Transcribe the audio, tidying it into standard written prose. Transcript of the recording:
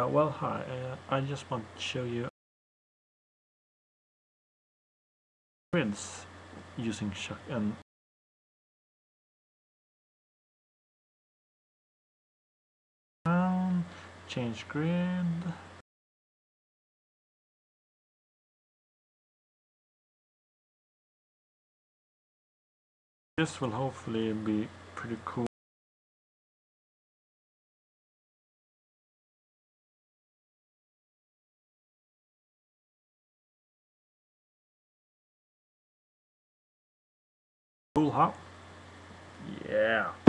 Well, hi. I just want to show you grids using ChucK and change grid. This will hopefully be pretty cool. Cool, huh? Yeah.